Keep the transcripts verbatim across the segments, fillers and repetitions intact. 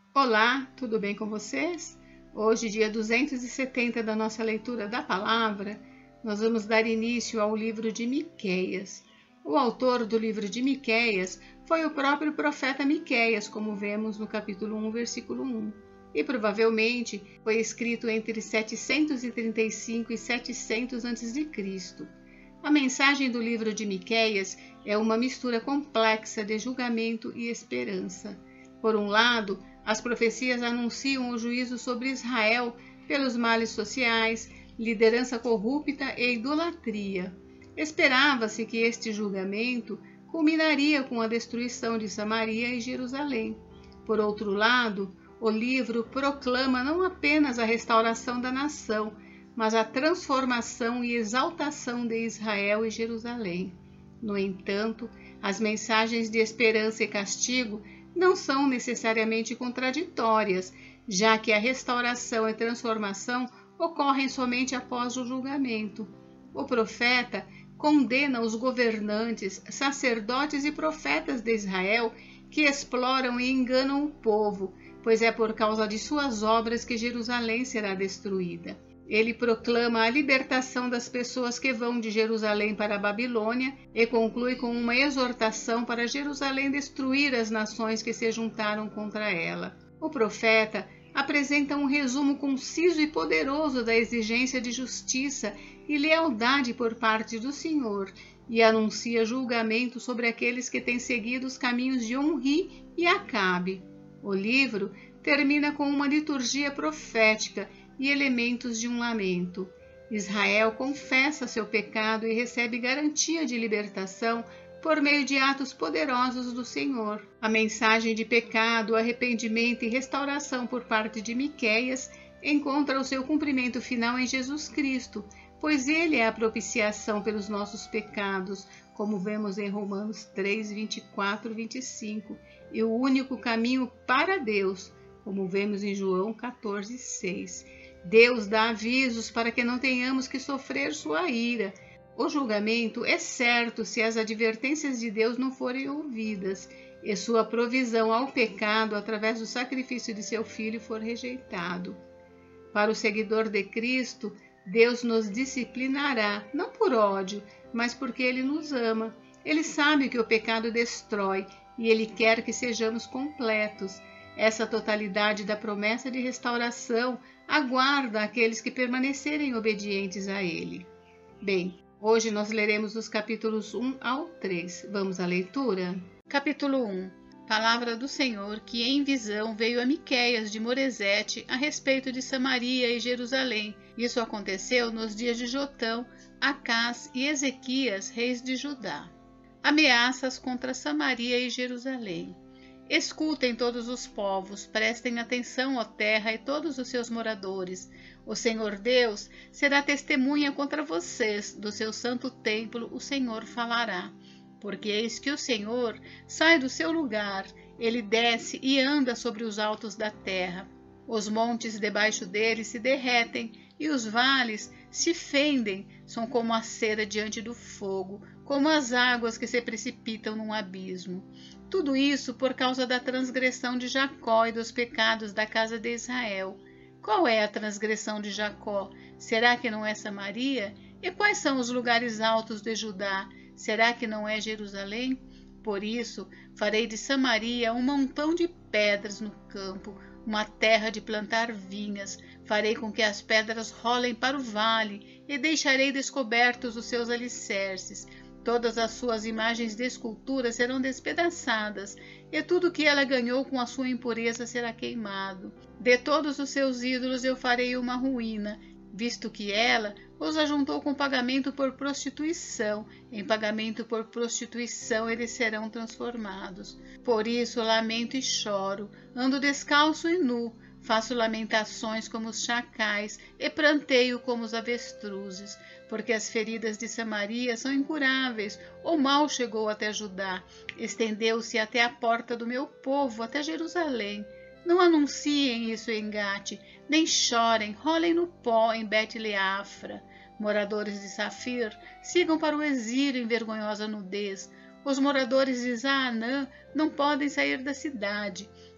Olá, tudo bem com vocês? Hoje, dia duzentos e setenta da nossa leitura da palavra, nós vamos dar início ao livro de Miqueias. O autor do livro de Miqueias foi o próprio profeta Miqueias, como vemos no capítulo um, versículo um, e provavelmente foi escrito entre setecentos e trinta e cinco e setecentos antes de Cristo. A mensagem do livro de Miqueias é uma mistura complexa de julgamento e esperança. Por um lado, as profecias anunciam o juízo sobre Israel pelos males sociais, liderança corrupta e idolatria. Esperava-se que este julgamento culminaria com a destruição de Samaria e Jerusalém. Por outro lado, o livro proclama não apenas a restauração da nação, mas a transformação e exaltação de Israel e Jerusalém. No entanto, as mensagens de esperança e castigo não são necessariamente contraditórias, já que a restauração e transformação ocorrem somente após o julgamento. O profeta condena os governantes, sacerdotes e profetas de Israel que exploram e enganam o povo, pois é por causa de suas obras que Jerusalém será destruída. Ele proclama a libertação das pessoas que vão de Jerusalém para a Babilônia e conclui com uma exortação para Jerusalém destruir as nações que se juntaram contra ela. O profeta apresenta um resumo conciso e poderoso da exigência de justiça e lealdade por parte do Senhor e anuncia julgamento sobre aqueles que têm seguido os caminhos de Omri e Acabe. O livro termina com uma liturgia profética e elementos de um lamento. Israel confessa seu pecado e recebe garantia de libertação por meio de atos poderosos do Senhor. A mensagem de pecado, arrependimento e restauração por parte de Miqueias encontra o seu cumprimento final em Jesus Cristo, pois ele é a propiciação pelos nossos pecados, como vemos em Romanos três, vinte e quatro e vinte e cinco, e o único caminho para Deus, como vemos em João quatorze, seis. Deus dá avisos para que não tenhamos que sofrer sua ira. O julgamento é certo se as advertências de Deus não forem ouvidas e sua provisão ao pecado através do sacrifício de seu Filho for rejeitado. Para o seguidor de Cristo, Deus nos disciplinará, não por ódio, mas porque Ele nos ama. Ele sabe que o pecado destrói e Ele quer que sejamos completos. Essa totalidade da promessa de restauração aguarda aqueles que permanecerem obedientes a Ele. Bem, hoje nós leremos os capítulos um ao três. Vamos à leitura? Capítulo um. Palavra do Senhor que em visão veio a Miqueias de Moresete a respeito de Samaria e Jerusalém. Isso aconteceu nos dias de Jotão, Acás e Ezequias, reis de Judá. Ameaças contra Samaria e Jerusalém. Escutem todos os povos, prestem atenção, ó terra e todos os seus moradores. O Senhor Deus será testemunha contra vocês, do seu santo templo o Senhor falará. Porque eis que o Senhor sai do seu lugar, ele desce e anda sobre os altos da terra. Os montes debaixo dele se derretem e os vales se fendem, são como a cera diante do fogo, como as águas que se precipitam num abismo. Tudo isso por causa da transgressão de Jacó e dos pecados da casa de Israel. Qual é a transgressão de Jacó? Será que não é Samaria? E quais são os lugares altos de Judá? Será que não é Jerusalém? Por isso, farei de Samaria um montão de pedras no campo, uma terra de plantar vinhas. Farei com que as pedras rolem para o vale e deixarei descobertos os seus alicerces. Todas as suas imagens de escultura serão despedaçadas, e tudo que ela ganhou com a sua impureza será queimado. De todos os seus ídolos eu farei uma ruína, visto que ela os ajuntou com pagamento por prostituição. Em pagamento por prostituição eles serão transformados. Por isso lamento e choro, ando descalço e nu, faço lamentações como os chacais e pranteio como os avestruzes, porque as feridas de Samaria são incuráveis, o mal chegou até Judá, estendeu-se até a porta do meu povo, até Jerusalém. Não anunciem isso em Gate, nem chorem, rolem no pó em Bet-Leafra. Moradores de Safir, sigam para o exílio em vergonhosa nudez. Os moradores de Zaanã não podem sair da cidade.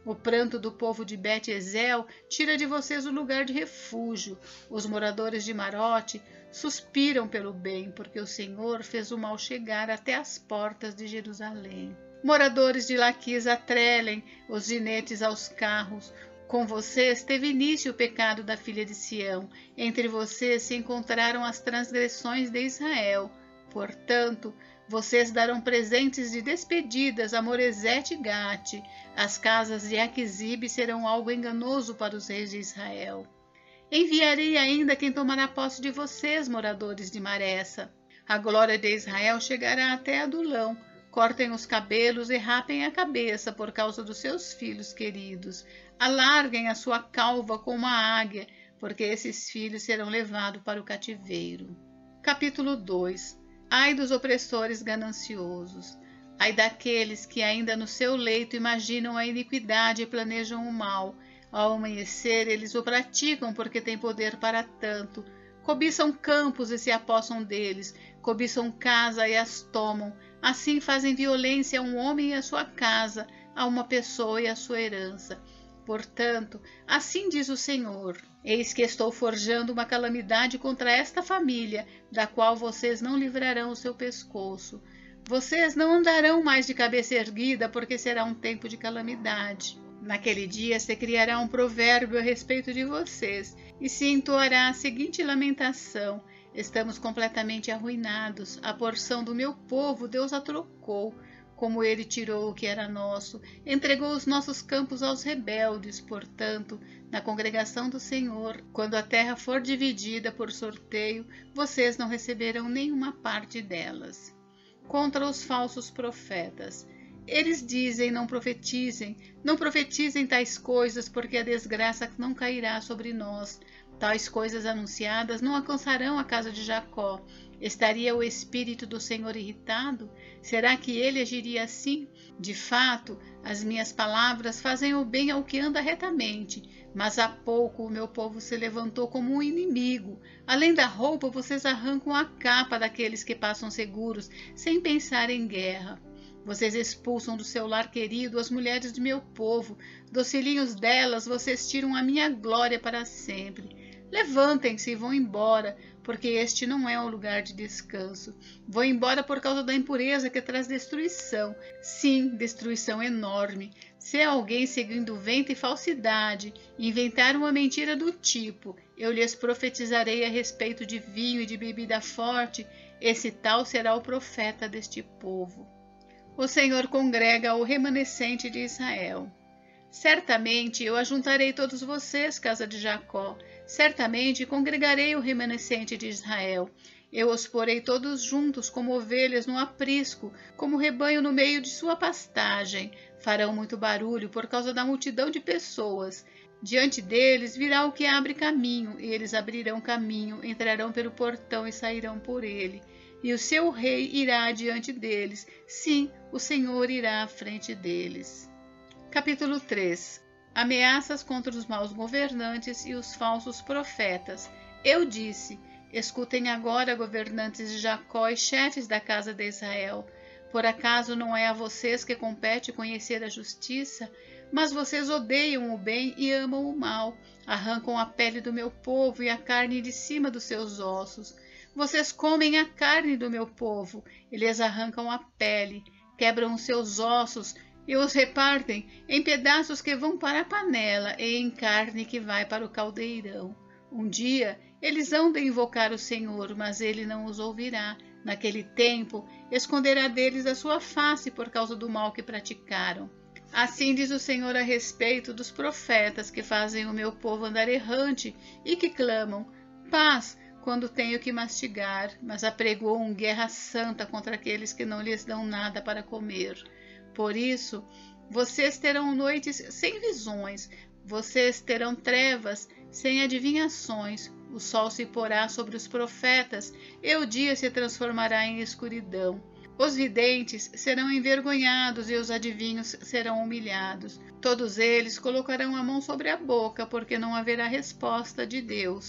O pranto do povo de Bet-Ezel tira de vocês o lugar de refúgio. Os moradores de Marote suspiram pelo bem, porque o Senhor fez o mal chegar até as portas de Jerusalém. Moradores de Laquis atrelem os ginetes aos carros. Com vocês teve início o pecado da filha de Sião. Entre vocês se encontraram as transgressões de Israel. Portanto, vocês darão presentes de despedidas a Moresete e Gate. As casas de Aquisibe serão algo enganoso para os reis de Israel. Enviarei ainda quem tomará posse de vocês, moradores de Maressa. A glória de Israel chegará até Adulão. Cortem os cabelos e rapem a cabeça por causa dos seus filhos queridos. Alarguem a sua calva como a águia, porque esses filhos serão levados para o cativeiro. Capítulo dois. Ai dos opressores gananciosos. Ai daqueles que ainda no seu leito imaginam a iniquidade e planejam o mal. Ao amanhecer eles o praticam porque têm poder para tanto. Cobiçam campos e se apossam deles. Cobiçam casa e as tomam. Assim fazem violência a um homem e a sua casa, a uma pessoa e a sua herança. Portanto, assim diz o Senhor: eis que estou forjando uma calamidade contra esta família, da qual vocês não livrarão o seu pescoço. Vocês não andarão mais de cabeça erguida, porque será um tempo de calamidade. Naquele dia se criará um provérbio a respeito de vocês, e se entoará a seguinte lamentação: estamos completamente arruinados, a porção do meu povo Deus a trocou. Como ele tirou o que era nosso, entregou os nossos campos aos rebeldes. Portanto, na congregação do Senhor, quando a terra for dividida por sorteio, vocês não receberão nenhuma parte delas. Contra os falsos profetas. Eles dizem: não profetizem, não profetizem tais coisas, porque a desgraça não cairá sobre nós. Tais coisas anunciadas não alcançarão a casa de Jacó. Estaria o Espírito do Senhor irritado? Será que ele agiria assim? De fato, as minhas palavras fazem o bem ao que anda retamente, mas há pouco o meu povo se levantou como um inimigo. Além da roupa, vocês arrancam a capa daqueles que passam seguros, sem pensar em guerra. Vocês expulsam do seu lar querido as mulheres de meu povo. Dos filhinhos delas, vocês tiram a minha glória para sempre. Levantem-se e vão embora, porque este não é um lugar de descanso. Vão embora por causa da impureza que traz destruição. Sim, destruição enorme. Se alguém seguindo vento e falsidade inventar uma mentira do tipo: eu lhes profetizarei a respeito de vinho e de bebida forte, esse tal será o profeta deste povo. O Senhor congrega o remanescente de Israel. Certamente eu ajuntarei todos vocês, casa de Jacó. Certamente congregarei o remanescente de Israel. Eu os porei todos juntos como ovelhas no aprisco, como rebanho no meio de sua pastagem. Farão muito barulho por causa da multidão de pessoas. Diante deles virá o que abre caminho, e eles abrirão caminho, entrarão pelo portão e sairão por ele. E o seu rei irá adiante deles. Sim, o Senhor irá à frente deles. Capítulo três. Ameaças contra os maus governantes e os falsos profetas. Eu disse: escutem agora, governantes de Jacó e chefes da casa de Israel. Por acaso não é a vocês que compete conhecer a justiça? Mas vocês odeiam o bem e amam o mal. Arrancam a pele do meu povo e a carne de cima dos seus ossos. Vocês comem a carne do meu povo, eles arrancam a pele, quebram os seus ossos e os repartem em pedaços que vão para a panela e em carne que vai para o caldeirão. Um dia eles hão de invocar o Senhor, mas ele não os ouvirá. Naquele tempo, esconderá deles a sua face por causa do mal que praticaram. Assim diz o Senhor a respeito dos profetas que fazem o meu povo andar errante e que clamam: paz, quando tenho que mastigar, mas apregoam guerra santa contra aqueles que não lhes dão nada para comer. Por isso, vocês terão noites sem visões, vocês terão trevas sem adivinhações. O sol se porá sobre os profetas e o dia se transformará em escuridão. Os videntes serão envergonhados e os adivinhos serão humilhados. Todos eles colocarão a mão sobre a boca, porque não haverá resposta de Deus.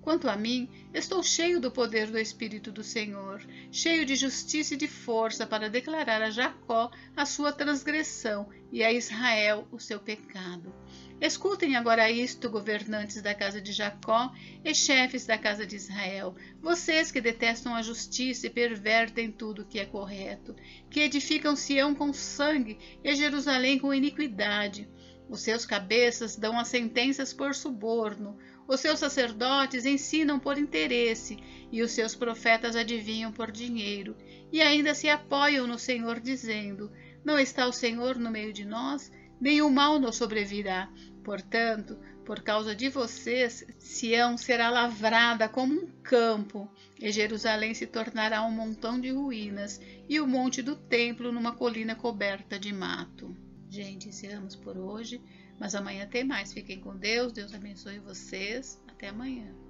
Quanto a mim, estou cheio do poder do Espírito do Senhor, cheio de justiça e de força para declarar a Jacó a sua transgressão e a Israel o seu pecado. Escutem agora isto, governantes da casa de Jacó e chefes da casa de Israel, vocês que detestam a justiça e pervertem tudo o que é correto, que edificam Sião com sangue e Jerusalém com iniquidade. Os seus cabeças dão as sentenças por suborno, os seus sacerdotes ensinam por interesse, e os seus profetas adivinham por dinheiro, e ainda se apoiam no Senhor, dizendo: não está o Senhor no meio de nós? Nenhum mal nos sobrevirá. Portanto, por causa de vocês, Sião será lavrada como um campo, e Jerusalém se tornará um montão de ruínas, e o monte do templo numa colina coberta de mato. Gente, encerramos por hoje, mas amanhã tem mais. Fiquem com Deus, Deus abençoe vocês. Até amanhã.